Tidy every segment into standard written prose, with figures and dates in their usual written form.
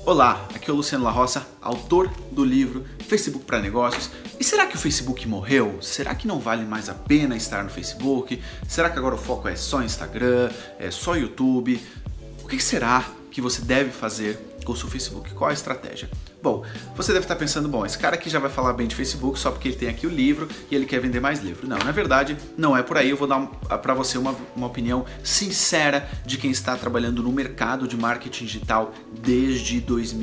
Olá, aqui é o Luciano La Roça, autor do livro Facebook para Negócios. E será que o Facebook morreu? Será que não vale mais a pena estar no Facebook? Será que agora o foco é só Instagram, é só YouTube? O que será que você deve fazer com o seu Facebook? Qual a estratégia? Bom, você deve estar pensando, bom, esse cara aqui já vai falar bem de Facebook só porque ele tem aqui o livro e ele quer vender mais livro. Não, na verdade, não é por aí. Eu vou dar para você uma opinião sincera de quem está trabalhando no mercado de marketing digital desde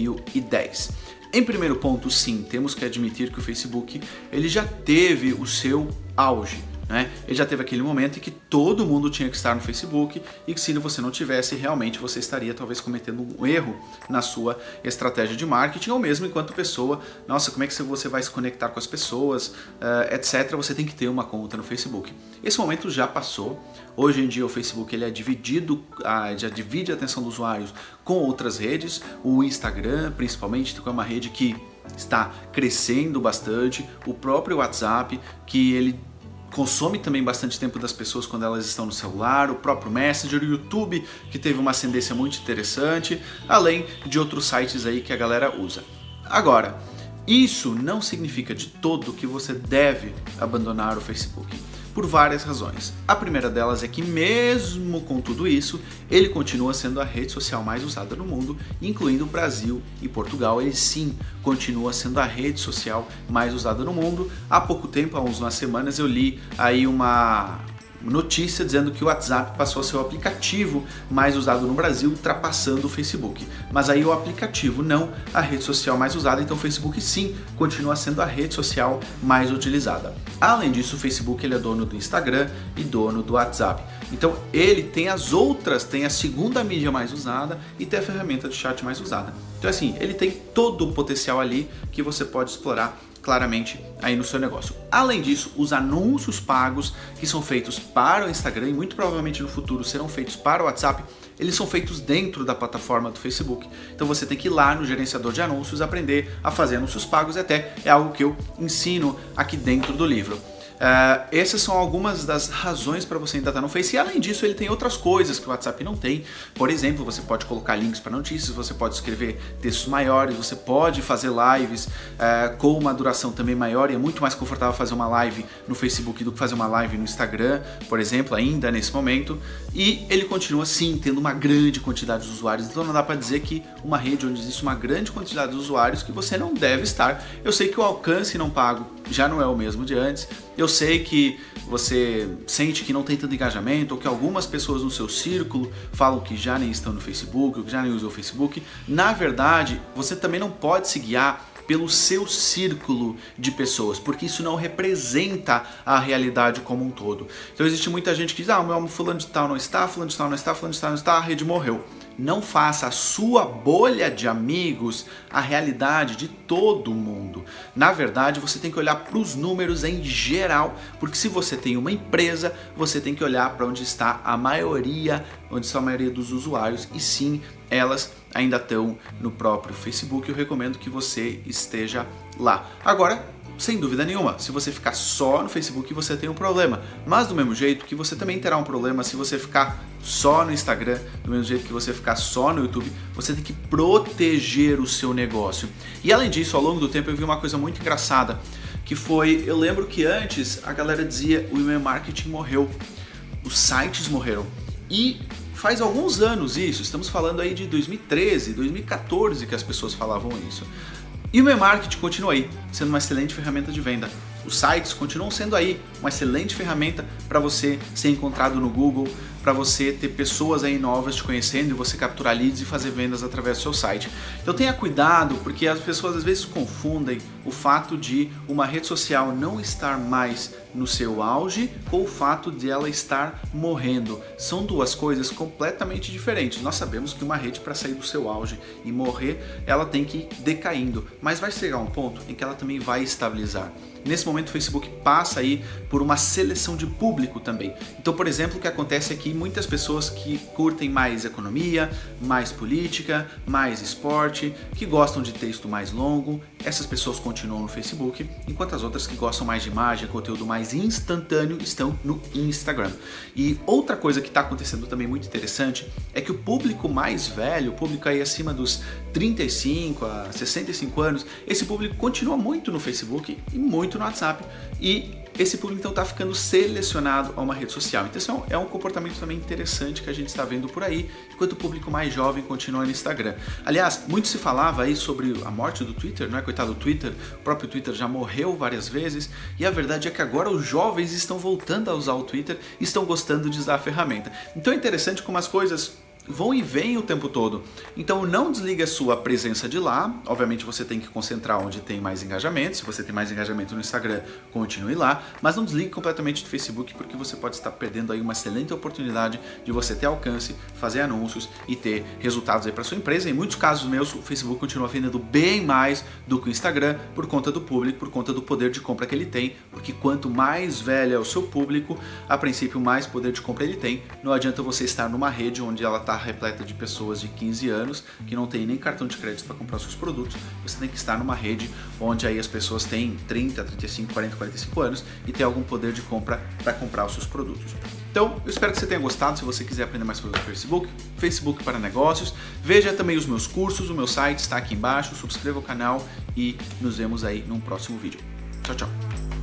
2010. Em primeiro ponto, sim, temos que admitir que o Facebook ele já teve o seu auge. Ele já teve aquele momento em que todo mundo tinha que estar no Facebook e que se você não tivesse, realmente você estaria talvez cometendo um erro na sua estratégia de marketing ou mesmo enquanto pessoa, nossa, como é que você vai se conectar com as pessoas, etc. Você tem que ter uma conta no Facebook. Esse momento já passou. Hoje em dia o Facebook ele é dividido, já divide a atenção dos usuários com outras redes, o Instagram principalmente, que é uma rede que está crescendo bastante, o próprio WhatsApp, que ele consome também bastante tempo das pessoas quando elas estão no celular, o próprio Messenger, o YouTube, que teve uma ascendência muito interessante, além de outros sites aí que a galera usa. Agora, isso não significa de todo que você deve abandonar o Facebook, por várias razões. A primeira delas é que mesmo com tudo isso, ele continua sendo a rede social mais usada no mundo, incluindo o Brasil e Portugal. Ele sim continua sendo a rede social mais usada no mundo. Há pouco tempo, há umas semanas, eu li aí uma notícia dizendo que o WhatsApp passou a ser o aplicativo mais usado no Brasil, ultrapassando o Facebook. Mas aí o aplicativo, não a rede social mais usada, então o Facebook sim continua sendo a rede social mais utilizada. Além disso, o Facebook ele é dono do Instagram e dono do WhatsApp. Então ele tem as outras, tem a segunda mídia mais usada e tem a ferramenta de chat mais usada. Então assim, ele tem todo o potencial ali que você pode explorar claramente aí no seu negócio. Além disso, os anúncios pagos que são feitos para o Instagram e muito provavelmente no futuro serão feitos para o WhatsApp, eles são feitos dentro da plataforma do Facebook. Então você tem que ir lá no gerenciador de anúncios, aprender a fazer anúncios pagos e até é algo que eu ensino aqui dentro do livro. Essas são algumas das razões para você ainda estar no Face. E além disso, ele tem outras coisas que o WhatsApp não tem. Por exemplo, você pode colocar links para notícias, você pode escrever textos maiores, você pode fazer lives com uma duração também maior. E é muito mais confortável fazer uma live no Facebook do que fazer uma live no Instagram, por exemplo, ainda nesse momento. E ele continua sim tendo uma grande quantidade de usuários. Então não dá para dizer que uma rede onde existe uma grande quantidade de usuários que você não deve estar. Eu sei que o alcance não pago já não é o mesmo de antes. Eu sei que você sente que não tem tanto engajamento ou que algumas pessoas no seu círculo falam que já nem estão no Facebook ou que já nem usam o Facebook. Na verdade, você também não pode se guiar pelo seu círculo de pessoas, porque isso não representa a realidade como um todo. Então existe muita gente que diz, o meu fulano de tal não está, fulano de tal não está, fulano de tal não está, a rede morreu. Não faça a sua bolha de amigos a realidade de todo mundo. Na verdade, você tem que olhar para os números em geral, porque se você tem uma empresa, você tem que olhar para onde está a maioria, onde está a maioria dos usuários, e sim, elas ainda estão no próprio Facebook. Eu recomendo que você esteja lá. Agora, sem dúvida nenhuma, se você ficar só no Facebook, você tem um problema. Mas do mesmo jeito que você também terá um problema se você ficar só no Instagram, do mesmo jeito que você ficar só no YouTube, você tem que proteger o seu negócio. E além disso, ao longo do tempo eu vi uma coisa muito engraçada, que foi, eu lembro que antes a galera dizia o e-mail marketing morreu, os sites morreram. E faz alguns anos isso, estamos falando aí de 2013, 2014 que as pessoas falavam isso. E o e-mail marketing continua aí, sendo uma excelente ferramenta de venda. Os sites continuam sendo aí uma excelente ferramenta para você ser encontrado no Google, para você ter pessoas aí novas te conhecendo e você capturar leads e fazer vendas através do seu site. Então tenha cuidado, porque as pessoas às vezes confundem o fato de uma rede social não estar mais no seu auge com o fato de ela estar morrendo. São duas coisas completamente diferentes. Nós sabemos que uma rede, para sair do seu auge e morrer, ela tem que ir decaindo, mas vai chegar um ponto em que ela também vai estabilizar. Nesse momento o Facebook passa aí por uma seleção de público também. Então, por exemplo, o que acontece é que aqui muitas pessoas que curtem mais economia, mais política, mais esporte, que gostam de texto mais longo. Essas pessoas continuam no Facebook, enquanto as outras que gostam mais de imagem, conteúdo mais instantâneo, estão no Instagram. E outra coisa que está acontecendo também muito interessante é que o público mais velho, o público aí acima dos 35 a 65 anos, esse público continua muito no Facebook e muito no WhatsApp, e esse público então está ficando selecionado a uma rede social. Então esse é um comportamento também interessante que a gente está vendo por aí, enquanto o público mais jovem continua no Instagram. Aliás, muito se falava aí sobre a morte do Twitter, não é? Coitado do Twitter, o próprio Twitter já morreu várias vezes, e a verdade é que agora os jovens estão voltando a usar o Twitter e estão gostando de usar a ferramenta. Então é interessante como as coisas vão e vêm o tempo todo. Então não desligue a sua presença de lá. Obviamente você tem que concentrar onde tem mais engajamento. Se você tem mais engajamento no Instagram, continue lá, mas não desligue completamente do Facebook, porque você pode estar perdendo aí uma excelente oportunidade de você ter alcance, fazer anúncios e ter resultados aí para sua empresa. Em muitos casos meus, o Facebook continua vendendo bem mais do que o Instagram, por conta do público, por conta do poder de compra que ele tem, porque quanto mais velho é o seu público, a princípio mais poder de compra ele tem. Não adianta você estar numa rede onde ela está repleta de pessoas de 15 anos que não tem nem cartão de crédito para comprar seus produtos. Você tem que estar numa rede onde aí as pessoas têm 30, 35, 40, 45 anos e tem algum poder de compra para comprar os seus produtos. Então, eu espero que você tenha gostado. Se você quiser aprender mais sobre o Facebook, Facebook para Negócios, veja também os meus cursos, o meu site está aqui embaixo, subscreva o canal e nos vemos aí num próximo vídeo. Tchau, tchau!